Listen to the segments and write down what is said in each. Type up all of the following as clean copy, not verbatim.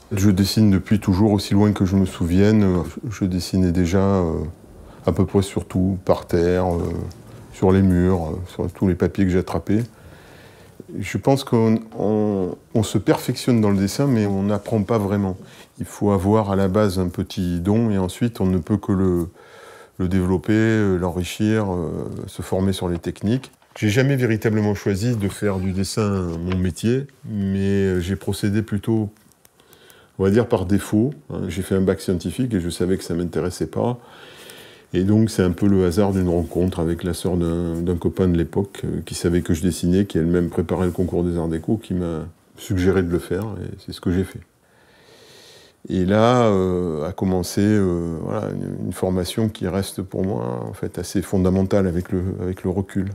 Je dessine depuis toujours, aussi loin que je me souvienne. Je dessinais déjà à peu près sur tout, par terre, sur les murs, sur tous les papiers que j'attrapais. Je pense qu'on se perfectionne dans le dessin, mais on n'apprend pas vraiment. Il faut avoir à la base un petit don, et ensuite on ne peut que le développer, l'enrichir, se former sur les techniques. J'ai jamais véritablement choisi de faire du dessin mon métier, mais j'ai procédé plutôt, on va dire, par défaut. J'ai fait un bac scientifique et je savais que ça ne m'intéressait pas. Et donc c'est un peu le hasard d'une rencontre avec la sœur d'un copain de l'époque qui savait que je dessinais, qui elle-même préparait le concours des Arts Déco, qui m'a suggéré de le faire, et c'est ce que j'ai fait. Et là a commencé voilà, une formation qui reste pour moi en fait assez fondamentale avec le recul.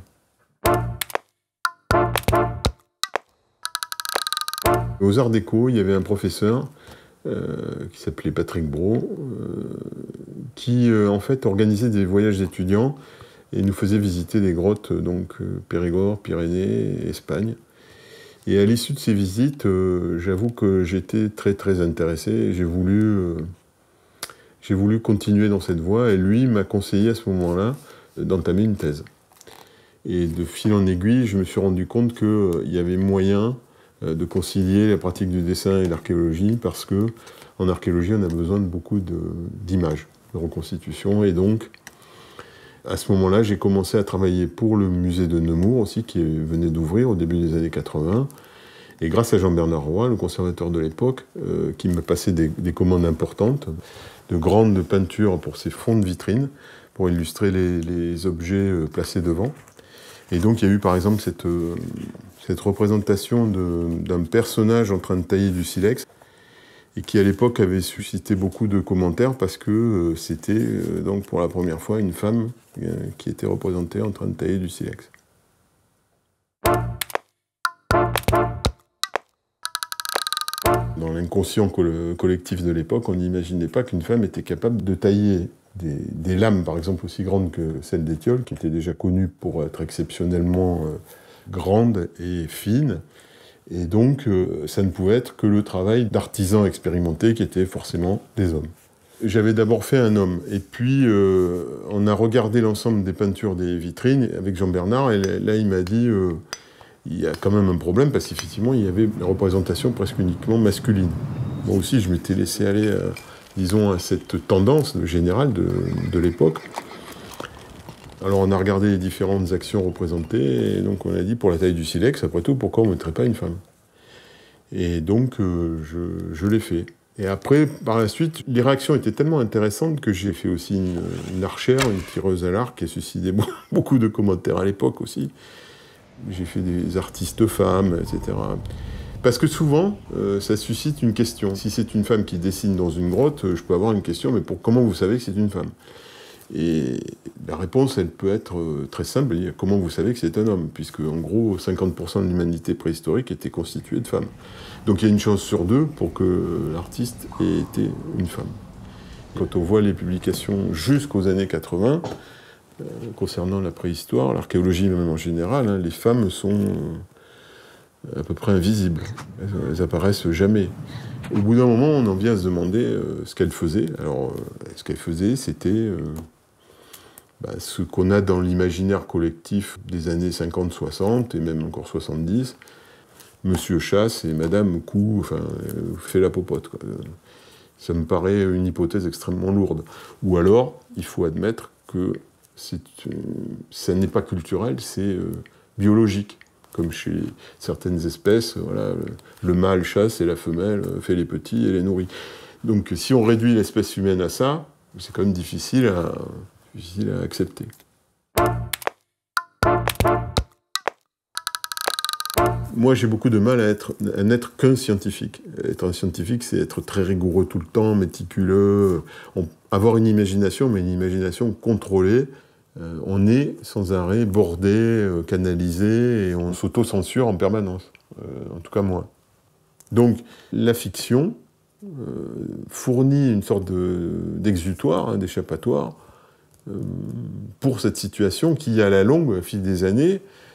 Aux Arts Déco, il y avait un professeur qui s'appelait Patrick Brault, qui en fait organisait des voyages d'étudiants et nous faisait visiter des grottes, donc Périgord, Pyrénées, Espagne. Et à l'issue de ces visites, j'avoue que j'étais très intéressé et j'ai voulu continuer dans cette voie, et lui m'a conseillé à ce moment-là d'entamer une thèse. Et de fil en aiguille, je me suis rendu compte qu'il y avait moyen de concilier la pratique du dessin et l'archéologie, parce que en archéologie, on a besoin de beaucoup d'images, de reconstitution, et donc à ce moment-là, j'ai commencé à travailler pour le musée de Nemours aussi, qui venait d'ouvrir au début des années 80. Et grâce à Jean-Bernard Roy, le conservateur de l'époque, qui me passait des commandes importantes, de grandes peintures pour ses fonds de vitrine, pour illustrer les objets placés devant. Et donc il y a eu par exemple cette représentation d'un personnage en train de tailler du silex, et qui à l'époque avait suscité beaucoup de commentaires parce que c'était donc pour la première fois une femme qui était représentée en train de tailler du silex. Dans l'inconscient collectif de l'époque, on n'imaginait pas qu'une femme était capable de tailler des lames, par exemple, aussi grandes que celles d'Étiole, qui était déjà connue pour être exceptionnellement grande et fine. Et donc, ça ne pouvait être que le travail d'artisans expérimentés, qui étaient forcément des hommes. J'avais d'abord fait un homme, et puis on a regardé l'ensemble des peintures des vitrines avec Jean-Bernard, et là il m'a dit il y a quand même un problème, parce qu'effectivement il y avait une représentation presque uniquement masculine. Moi aussi je m'étais laissé aller, disons, à cette tendance générale de l'époque. Alors on a regardé les différentes actions représentées, et donc on a dit pour la taille du silex, après tout, pourquoi on ne mettrait pas une femme? Et donc je l'ai fait. Et après, par la suite, les réactions étaient tellement intéressantes que j'ai fait aussi une archère, une tireuse à l'arc, qui a suscité beaucoup de commentaires à l'époque aussi. J'ai fait des artistes femmes, etc. Parce que souvent, ça suscite une question. Si c'est une femme qui dessine dans une grotte, je peux avoir une question, mais comment vous savez que c'est une femme? Et la réponse, elle peut être très simple, comment vous savez que c'est un homme? Puisque, en gros, 50% de l'humanité préhistorique était constituée de femmes. Donc il y a une chance sur deux pour que l'artiste ait été une femme. Quand on voit les publications jusqu'aux années 80, concernant la préhistoire, l'archéologie même en général, hein, les femmes sont à peu près invisibles. Elles apparaissent jamais. Au bout d'un moment, on en vient à se demander ce qu'elles faisaient. Alors, ce qu'elles faisaient, c'était ce qu'on a dans l'imaginaire collectif des années 50-60, et même encore 70, Monsieur chasse et Madame coud, enfin, fait la popote, quoi. Ça me paraît une hypothèse extrêmement lourde. Ou alors, il faut admettre que ça n'est pas culturel, c'est biologique. Comme chez certaines espèces, voilà, le mâle chasse et la femelle fait les petits et les nourrit. Donc si on réduit l'espèce humaine à ça, c'est quand même difficile à accepter. Moi, j'ai beaucoup de mal à n'être qu'un scientifique. Être un scientifique, c'est être très rigoureux tout le temps, méticuleux, avoir une imagination, mais une imagination contrôlée. On est sans arrêt bordé, canalisé, et on s'auto-censure en permanence. En tout cas, moi. Donc, la fiction fournit une sorte d'exutoire, d'échappatoire, pour cette situation qui, à la longue, au fil des années,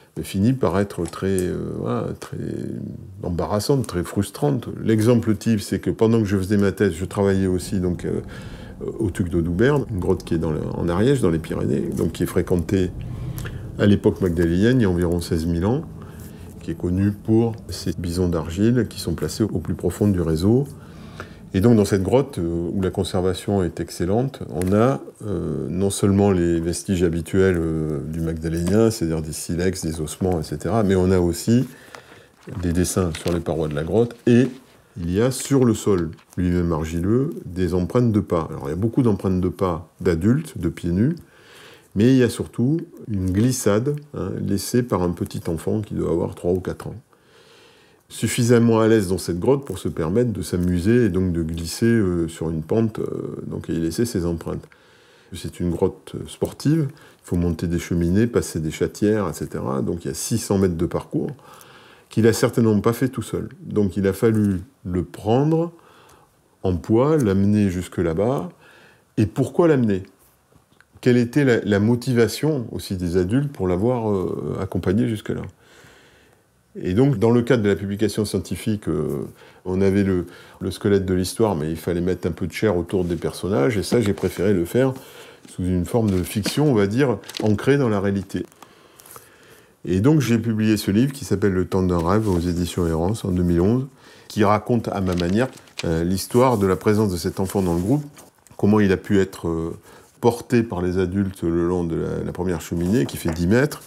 finit par être voilà, très embarrassante, très frustrante. L'exemple type, c'est que pendant que je faisais ma thèse, je travaillais aussi donc, au Tuc de Douberne, une grotte qui est en Ariège, dans les Pyrénées, donc qui est fréquentée à l'époque magdalénienne, il y a environ 16 000 ans, qui est connue pour ces bisons d'argile qui sont placés au plus profond du réseau. Et donc dans cette grotte, où la conservation est excellente, on a non seulement les vestiges habituels du magdalénien, c'est-à-dire des silex, des ossements, etc., mais on a aussi des dessins sur les parois de la grotte, et il y a sur le sol lui-même argileux des empreintes de pas. Alors il y a beaucoup d'empreintes de pas d'adultes, de pieds nus, mais il y a surtout une glissade laissée par un petit enfant qui doit avoir 3 ou 4 ans. Suffisamment à l'aise dans cette grotte pour se permettre de s'amuser et donc de glisser sur une pente donc, et y laisser ses empreintes. C'est une grotte sportive, il faut monter des cheminées, passer des chatières, etc. Donc il y a 600 mètres de parcours qu'il n'a certainement pas fait tout seul. Donc il a fallu le prendre en poids, l'amener jusque là-bas. Et pourquoi l'amener ? Quelle était la motivation aussi des adultes pour l'avoir accompagné jusque-là ? Et donc, dans le cadre de la publication scientifique, on avait le squelette de l'histoire, mais il fallait mettre un peu de chair autour des personnages, et ça, j'ai préféré le faire sous une forme de fiction, on va dire, ancrée dans la réalité. Et donc, j'ai publié ce livre qui s'appelle « Le temps d'un rêve » aux éditions Errance en 2011, qui raconte à ma manière l'histoire de la présence de cet enfant dans le groupe, comment il a pu être porté par les adultes le long de la première cheminée, qui fait 10 mètres.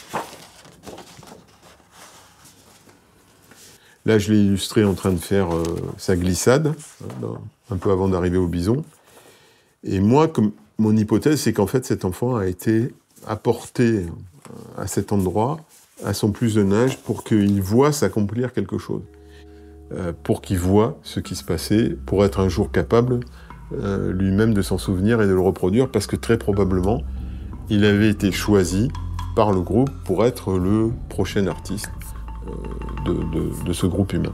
Là, je l'ai illustré en train de faire sa glissade, un peu avant d'arriver au bison. Et moi, mon hypothèse, c'est qu'en fait, cet enfant a été apporté à cet endroit, à son plus jeune âge, pour qu'il voie s'accomplir quelque chose. Pour qu'il voie ce qui se passait, pour être un jour capable lui-même de s'en souvenir et de le reproduire, parce que très probablement, il avait été choisi par le groupe pour être le prochain artiste de ce groupe humain.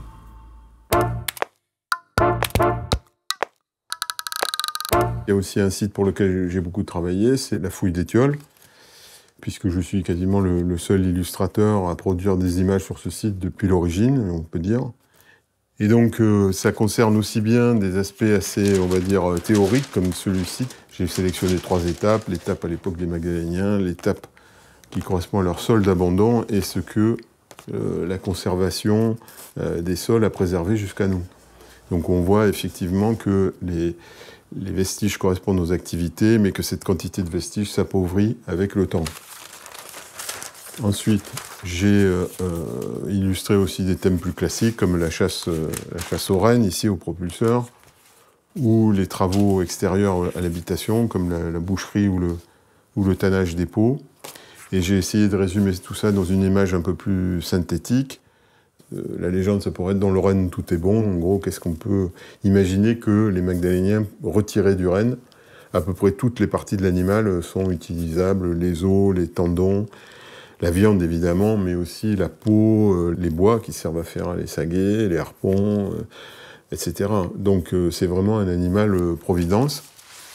Il y a aussi un site pour lequel j'ai beaucoup travaillé, c'est la fouille d'Étiole, puisque je suis quasiment le seul illustrateur à produire des images sur ce site depuis l'origine, on peut dire. Et donc ça concerne aussi bien des aspects assez, on va dire, théoriques comme celui-ci. J'ai sélectionné 3 étapes, l'étape à l'époque des Magdaléniens, l'étape qui correspond à leur sol d'abandon et ce que la conservation des sols a préservé jusqu'à nous. Donc on voit effectivement que les vestiges correspondent aux activités, mais que cette quantité de vestiges s'appauvrit avec le temps. Ensuite, j'ai illustré aussi des thèmes plus classiques, comme la chasse aux rennes, ici au propulseur, ou les travaux extérieurs à l'habitation, comme la boucherie ou le tannage des pots. Et j'ai essayé de résumer tout ça dans une image un peu plus synthétique. La légende, ça pourrait être « dans le renne, tout est bon ». En gros, qu'est-ce qu'on peut imaginer que les Magdaléniens retiraient du renne ? À peu près toutes les parties de l'animal sont utilisables, les os, les tendons, la viande évidemment, mais aussi la peau, les bois qui servent à faire les saguets, les harpons, etc. Donc c'est vraiment un animal providence.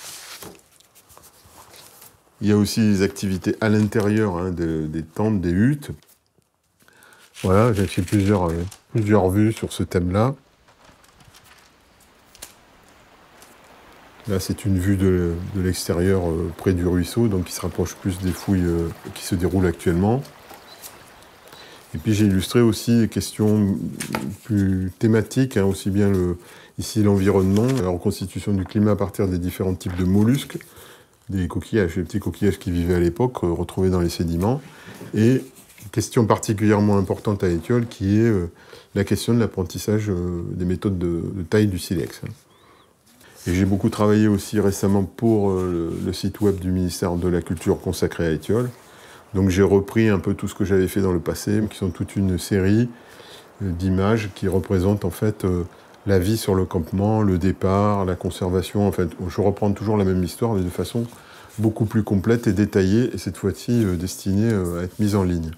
Il y a aussi des activités à l'intérieur des tentes, des huttes. Voilà, j'ai fait plusieurs vues sur ce thème-là. Là, c'est une vue de l'extérieur près du ruisseau, donc qui se rapproche plus des fouilles qui se déroulent actuellement. Et puis j'ai illustré aussi des questions plus thématiques, aussi bien ici l'environnement, la reconstitution du climat à partir des différents types de mollusques, des coquillages, les petits coquillages qui vivaient à l'époque, retrouvés dans les sédiments, et une question particulièrement importante à Étiole, qui est la question de l'apprentissage des méthodes de taille du silex. Et j'ai beaucoup travaillé aussi récemment pour le site web du ministère de la Culture consacré à Étiole. Donc j'ai repris un peu tout ce que j'avais fait dans le passé, qui sont toute une série d'images qui représentent en fait la vie sur le campement, le départ, la conservation. En fait, je reprends toujours la même histoire, mais de façon beaucoup plus complète et détaillée, et cette fois-ci destinée à être mise en ligne.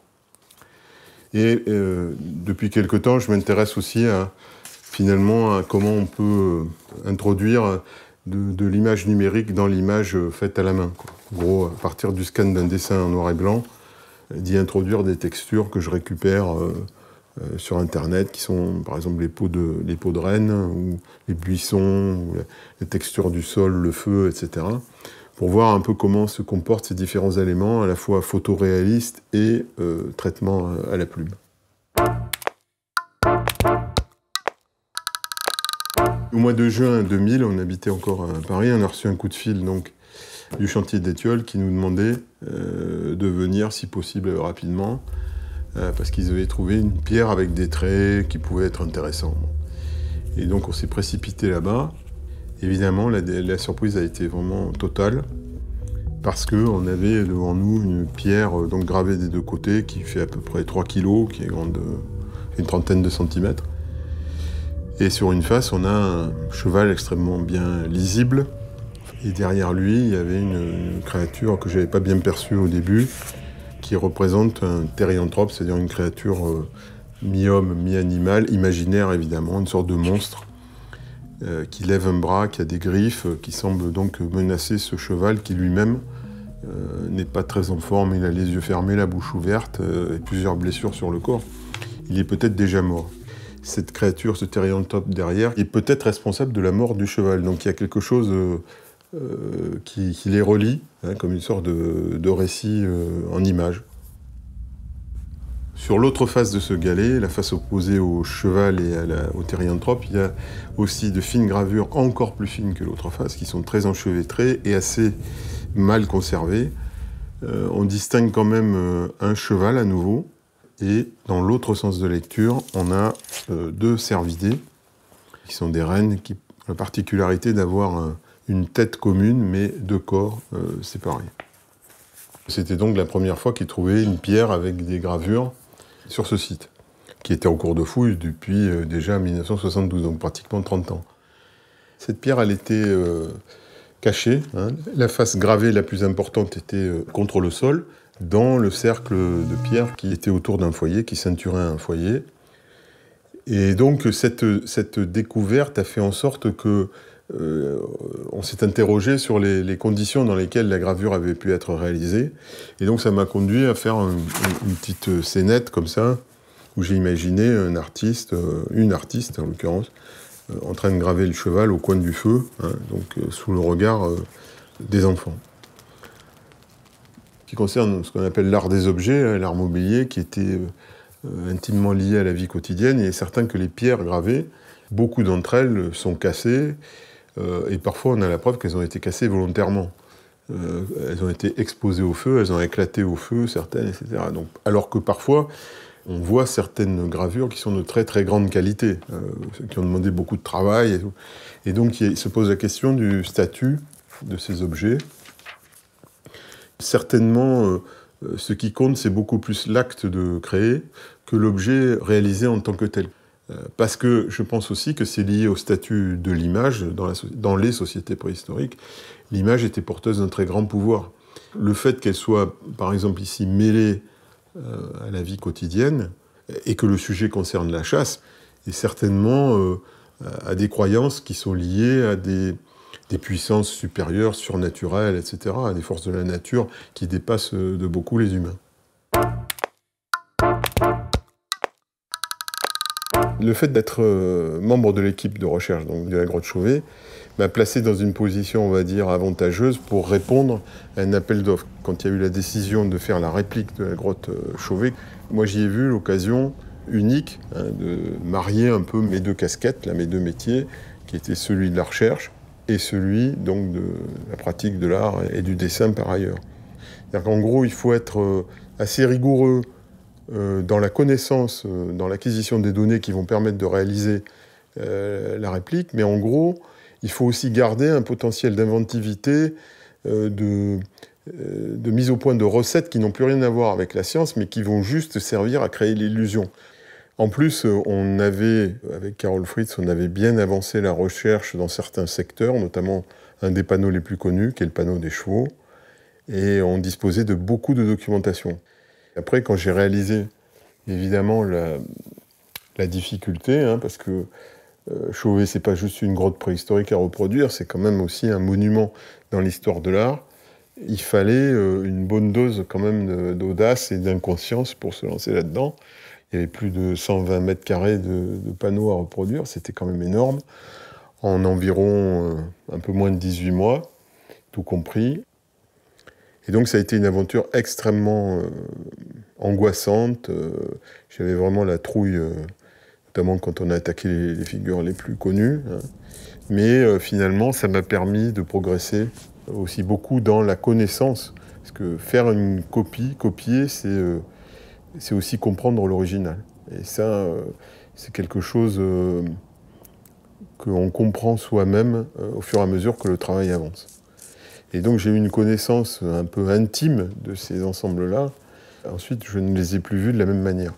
Et depuis quelque temps, je m'intéresse aussi finalement à comment on peut introduire de l'image numérique dans l'image faite à la main, quoi. En gros, à partir du scan d'un dessin en noir et blanc, d'y introduire des textures que je récupère sur Internet, qui sont par exemple les peaux de renne, ou les buissons, ou les textures du sol, le feu, etc. Pour voir un peu comment se comportent ces différents éléments, à la fois photoréalistes et traitement à la plume. Au mois de juin 2000, on habitait encore à Paris, on a reçu un coup de fil donc, du chantier d'Étiole qui nous demandait de venir, si possible, rapidement, parce qu'ils avaient trouvé une pierre avec des traits qui pouvaient être intéressants. Et donc on s'est précipité là-bas. Évidemment, la surprise a été vraiment totale, parce qu'on avait devant nous une pierre donc gravée des deux côtés qui fait à peu près 3 kg, qui est grande, une trentaine de centimètres. Et sur une face, on a un cheval extrêmement bien lisible. Et derrière lui, il y avait une créature que je n'avais pas bien perçue au début, qui représente un thérianthrope, c'est-à-dire une créature mi-homme, mi-animal, imaginaire évidemment, une sorte de monstre, qui lève un bras, qui a des griffes, qui semble donc menacer ce cheval qui lui-même n'est pas très en forme. Il a les yeux fermés, la bouche ouverte et plusieurs blessures sur le corps. Il est peut-être déjà mort. Cette créature, ce thérianthrope derrière, est peut-être responsable de la mort du cheval. Donc il y a quelque chose qui les relie, hein, comme une sorte de récit en images. Sur l'autre face de ce galet, la face opposée au cheval et au thérianthrope, il y a aussi de fines gravures, encore plus fines que l'autre face, qui sont très enchevêtrées et assez mal conservées. On distingue quand même un cheval à nouveau, et dans l'autre sens de lecture, on a deux cervidés, qui sont des rennes qui ont la particularité d'avoir une tête commune, mais deux corps séparés. C'était donc la première fois qu'ils trouvaient une pierre avec des gravures sur ce site, qui était en cours de fouille depuis déjà 1972, donc pratiquement 30 ans. Cette pierre, elle était cachée, hein. La face gravée la plus importante était contre le sol, dans le cercle de pierre qui était autour d'un foyer, qui ceinturait un foyer. Et donc cette découverte a fait en sorte que on s'est interrogé sur les conditions dans lesquelles la gravure avait pu être réalisée. Et donc ça m'a conduit à faire une petite scénette comme ça, où j'ai imaginé une artiste en l'occurrence, en train de graver le cheval au coin du feu, hein, donc sous le regard des enfants. Qui concerne ce qu'on appelle l'art des objets, hein, l'art mobilier, qui était intimement lié à la vie quotidienne. Il est certain que les pierres gravées, beaucoup d'entre elles sont cassées, et parfois on a la preuve qu'elles ont été cassées volontairement. Elles ont été exposées au feu, elles ont éclaté au feu, certaines, etc. Donc, alors que parfois, on voit certaines gravures qui sont de très très grande qualité, qui ont demandé beaucoup de travail. Et tout. Et donc il se pose la question du statut de ces objets. Certainement, ce qui compte, c'est beaucoup plus l'acte de créer que l'objet réalisé en tant que tel. Parce que je pense aussi que c'est lié au statut de l'image dans les sociétés préhistoriques. L'image était porteuse d'un très grand pouvoir. Le fait qu'elle soit, par exemple ici, mêlée à la vie quotidienne, et que le sujet concerne la chasse, est certainement à des croyances qui sont liées à des puissances supérieures, surnaturelles, etc., à des forces de la nature qui dépassent de beaucoup les humains. Le fait d'être membre de l'équipe de recherche donc, de la grotte Chauvet m'a placé dans une position, on va dire, avantageuse pour répondre à un appel d'offres. Quand il y a eu la décision de faire la réplique de la grotte Chauvet, moi j'y ai vu l'occasion unique de marier un peu mes deux casquettes, là, mes deux métiers, qui étaient celui de la recherche et celui donc de la pratique de l'art et du dessin par ailleurs. C'est-à-dire qu'en gros, il faut être assez rigoureux dans la connaissance, dans l'acquisition des données qui vont permettre de réaliser la réplique, mais en gros, il faut aussi garder un potentiel d'inventivité, de mise au point de recettes qui n'ont plus rien à voir avec la science, mais qui vont juste servir à créer l'illusion. En plus, on avait, avec Carol Fritz, on avait bien avancé la recherche dans certains secteurs, notamment un des panneaux les plus connus, qui est le panneau des chevaux, et on disposait de beaucoup de documentation. Après, quand j'ai réalisé, évidemment, la difficulté, hein, parce que Chauvet, c'est pas juste une grotte préhistorique à reproduire, c'est quand même aussi un monument dans l'histoire de l'art. il fallait une bonne dose quand même d'audace et d'inconscience pour se lancer là-dedans. Il y avait plus de 120 mètres carrés de panneaux à reproduire, c'était quand même énorme, en environ un peu moins de 18 mois, tout compris. Et donc ça a été une aventure extrêmement angoissante. J'avais vraiment la trouille, notamment quand on a attaqué les figures les plus connues. Hein. Mais finalement, ça m'a permis de progresser aussi beaucoup dans la connaissance. Parce que faire une copie, copier, c'est aussi comprendre l'original. Et ça, c'est quelque chose qu'on comprend soi-même au fur et à mesure que le travail avance. Et donc j'ai eu une connaissance un peu intime de ces ensembles-là. Ensuite, je ne les ai plus vus de la même manière.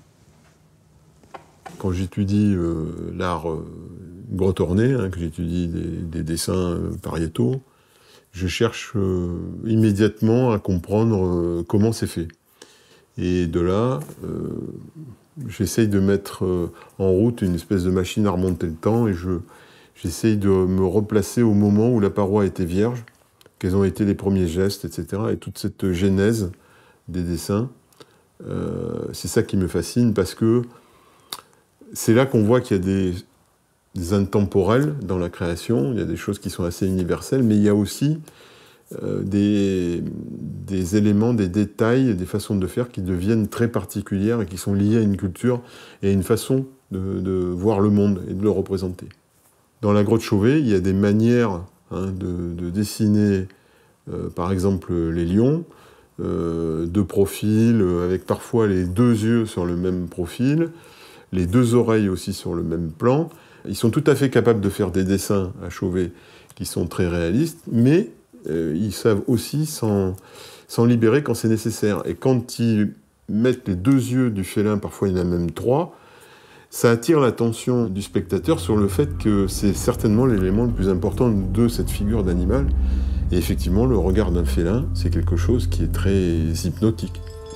Quand j'étudie l'art grotte ornée, hein, que j'étudie des dessins pariétaux, je cherche immédiatement à comprendre comment c'est fait. Et de là, j'essaye de mettre en route une espèce de machine à remonter le temps et j'essaye de me replacer au moment où la paroi était vierge, quels ont été les premiers gestes, etc. Et toute cette genèse des dessins, c'est ça qui me fascine parce que c'est là qu'on voit qu'il y a des intemporels dans la création, il y a des choses qui sont assez universelles, mais il y a aussi des éléments, des détails, des façons de faire qui deviennent très particulières et qui sont liées à une culture et à une façon de voir le monde et de le représenter. Dans la grotte Chauvet, il y a des manières de dessiner, par exemple, les lions, de profil, avec parfois les deux yeux sur le même profil, les deux oreilles aussi sur le même plan. Ils sont tout à fait capables de faire des dessins à Chauvet qui sont très réalistes, mais ils savent aussi s'en libérer quand c'est nécessaire. Et quand ils mettent les deux yeux du félin, parfois il y en a même trois, ça attire l'attention du spectateur sur le fait que c'est certainement l'élément le plus important de cette figure d'animal. Et effectivement, le regard d'un félin, c'est quelque chose qui est très hypnotique.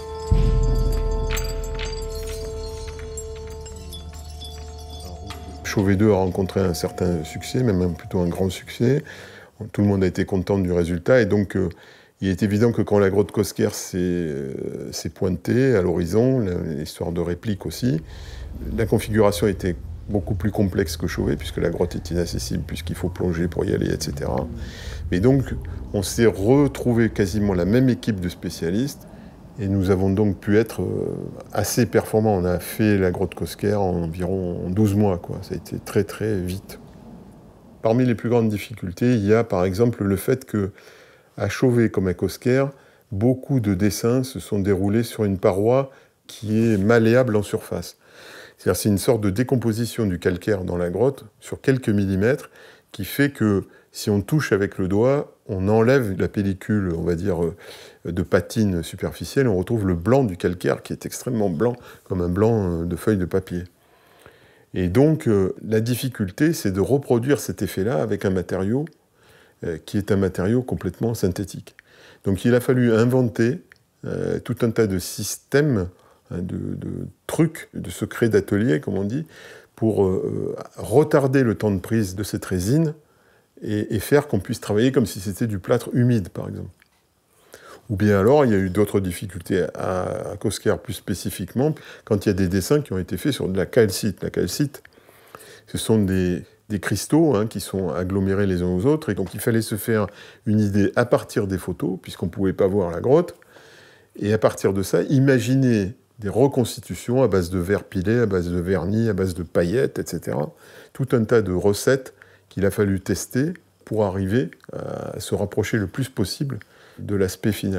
Chauvet 2 a rencontré un certain succès, même plutôt un grand succès. Tout le monde a été content du résultat. Et donc, il est évident que quand la grotte Cosquer s'est pointée à l'horizon, l'histoire de réplique aussi, la configuration était beaucoup plus complexe que Chauvet, puisque la grotte est inaccessible, puisqu'il faut plonger pour y aller, etc. Mais donc, on s'est retrouvé quasiment la même équipe de spécialistes, et nous avons donc pu être assez performants. On a fait la grotte Cosquer en environ 12 mois, quoi. Ça a été très très vite. Parmi les plus grandes difficultés, il y a par exemple le fait qu'à Chauvet comme à Cosquer, beaucoup de dessins se sont déroulés sur une paroi qui est malléable en surface. C'est-à-dire c'est une sorte de décomposition du calcaire dans la grotte sur quelques millimètres qui fait que si on touche avec le doigt, on enlève la pellicule, on va dire, de patine superficielle, on retrouve le blanc du calcaire qui est extrêmement blanc, comme un blanc de feuille de papier. Et donc, la difficulté, c'est de reproduire cet effet-là avec un matériau qui est un matériau complètement synthétique. Donc, il a fallu inventer tout un tas de systèmes, de trucs, de secrets d'atelier, comme on dit, pour retarder le temps de prise de cette résine et faire qu'on puisse travailler comme si c'était du plâtre humide, par exemple. Ou bien alors, il y a eu d'autres difficultés à Cosquer plus spécifiquement, quand il y a des dessins qui ont été faits sur de la calcite. La calcite, ce sont des cristaux qui sont agglomérés les uns aux autres, et donc il fallait se faire une idée à partir des photos, puisqu'on ne pouvait pas voir la grotte, et à partir de ça, imaginer des reconstitutions à base de verre pilé, à base de vernis, à base de paillettes, etc. Tout un tas de recettes qu'il a fallu tester pour arriver à se rapprocher le plus possible de l'aspect final.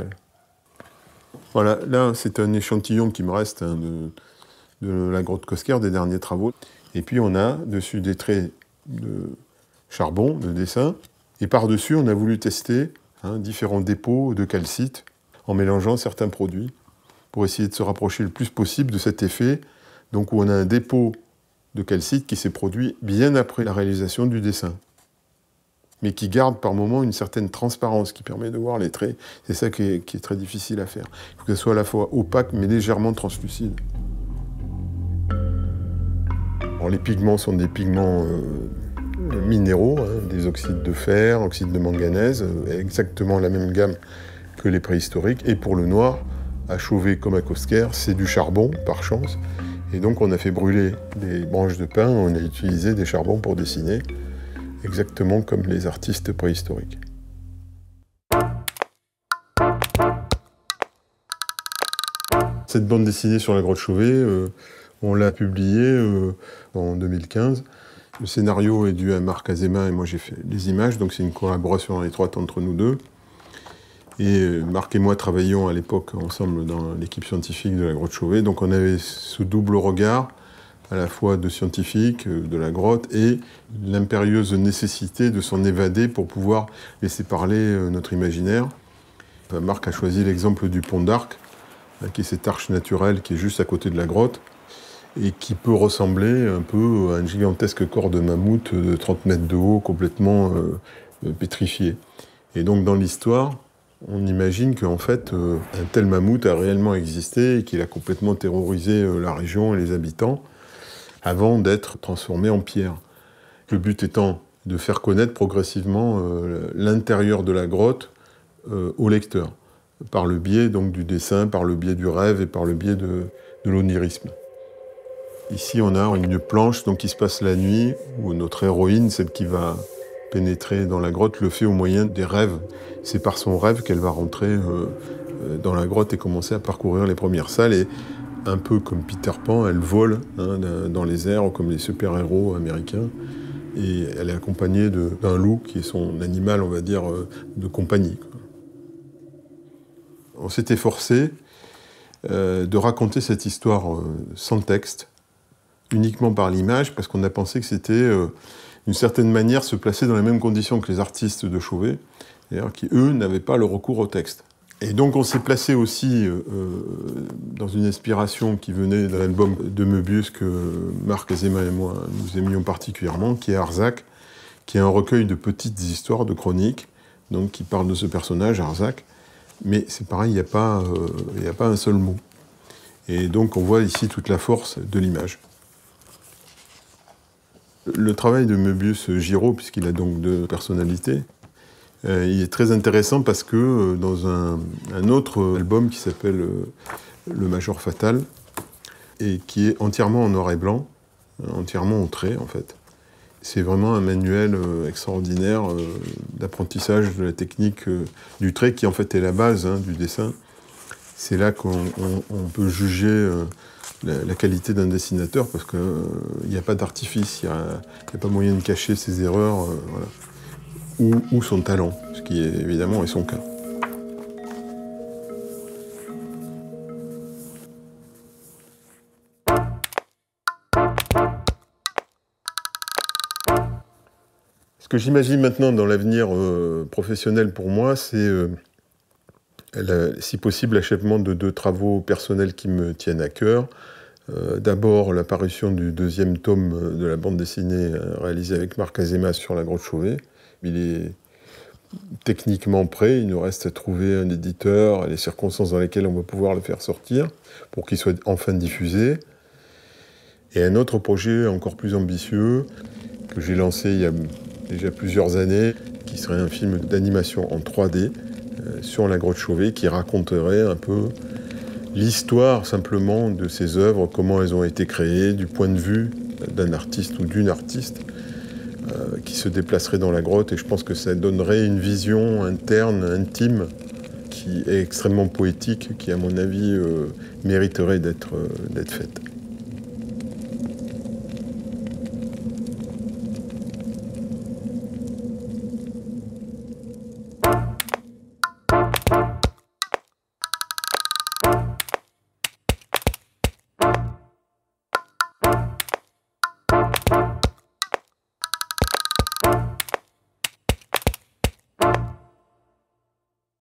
Voilà, là c'est un échantillon qui me reste de la grotte Cosquer, des derniers travaux. Et puis on a dessus des traits de charbon, de dessin, et par-dessus on a voulu tester différents dépôts de calcite en mélangeant certains produits pour essayer de se rapprocher le plus possible de cet effet, donc où on a un dépôt de calcite qui s'est produit bien après la réalisation du dessin, mais qui garde par moments une certaine transparence qui permet de voir les traits. C'est ça qui est très difficile à faire. Il faut que ce soit à la fois opaque mais légèrement translucide. Alors, les pigments sont des pigments minéraux, des oxydes de fer, oxydes de manganèse, exactement la même gamme que les préhistoriques. Et pour le noir, à Chauvet comme à Cosquer, c'est du charbon, par chance. Et donc on a fait brûler des branches de pin, on a utilisé des charbons pour dessiner, exactement comme les artistes préhistoriques. Cette bande dessinée sur la grotte Chauvet, on l'a publiée en 2015. Le scénario est dû à Marc Azéma et moi j'ai fait les images, donc c'est une collaboration étroite entre nous deux. Et Marc et moi travaillions à l'époque ensemble dans l'équipe scientifique de la grotte Chauvet, donc on avait ce double regard, à la fois de scientifique, de la grotte, et l'impérieuse nécessité de s'en évader pour pouvoir laisser parler notre imaginaire. Enfin, Marc a choisi l'exemple du pont d'Arc, qui est cette arche naturelle qui est juste à côté de la grotte, et qui peut ressembler un peu à un gigantesque corps de mammouth de 30 mètres de haut, complètement pétrifié. Et donc dans l'histoire, on imagine qu'en fait, un tel mammouth a réellement existé et qu'il a complètement terrorisé la région et les habitants avant d'être transformé en pierre. Le but étant de faire connaître progressivement l'intérieur de la grotte au lecteur, par le biais donc, du dessin, par le biais du rêve et par le biais de l'onirisme. Ici, on a une planche donc, qui se passe la nuit, où notre héroïne, celle qui va pénétrer dans la grotte, le fait au moyen des rêves. C'est par son rêve qu'elle va rentrer dans la grotte et commencer à parcourir les premières salles. Et un peu comme Peter Pan, elle vole dans les airs, comme les super-héros américains. Et elle est accompagnée d'un loup, qui est son animal, on va dire, de compagnie. On s'est efforcé de raconter cette histoire sans texte, uniquement par l'image, parce qu'on a pensé que c'était, d'une certaine manière, se placer dans les mêmes conditions que les artistes de Chauvet, d'ailleurs, qui, eux, n'avaient pas le recours au texte. Et donc on s'est placé aussi dans une inspiration qui venait d'un album de Möbius que Marc Azéma et moi nous aimions particulièrement, qui est Arzac, qui est un recueil de petites histoires, de chroniques, donc qui parlent de ce personnage, Arzac, mais c'est pareil, il n'y a pas un seul mot. Et donc on voit ici toute la force de l'image. Le travail de Möbius-Giraud, puisqu'il a donc deux personnalités, il est très intéressant parce que dans un autre album qui s'appelle Le Major Fatal, et qui est entièrement en noir et blanc, entièrement au trait en fait, c'est vraiment un manuel extraordinaire d'apprentissage de la technique du trait qui en fait est la base du dessin. C'est là qu'on peut juger la qualité d'un dessinateur parce qu'il n'y a pas d'artifice, il n'y a pas moyen de cacher ses erreurs, voilà. ou son talent, ce qui évidemment est son cas. Ce que j'imagine maintenant dans l'avenir professionnel pour moi, c'est si possible l'achèvement de deux travaux personnels qui me tiennent à cœur. D'abord la parution du deuxième tome de la bande dessinée réalisée avec Marc Azéma sur la grotte Chauvet. Il est techniquement prêt, il nous reste à trouver un éditeur et les circonstances dans lesquelles on va pouvoir le faire sortir pour qu'il soit enfin diffusé. Et un autre projet encore plus ambitieux que j'ai lancé il y a déjà plusieurs années, qui serait un film d'animation en 3D sur la grotte Chauvet, qui raconterait un peu l'histoire simplement de ces œuvres, comment elles ont été créées, du point de vue d'un artiste ou d'une artiste qui se déplacerait dans la grotte. Et je pense que ça donnerait une vision interne, intime, qui est extrêmement poétique, qui à mon avis mériterait d'être faite.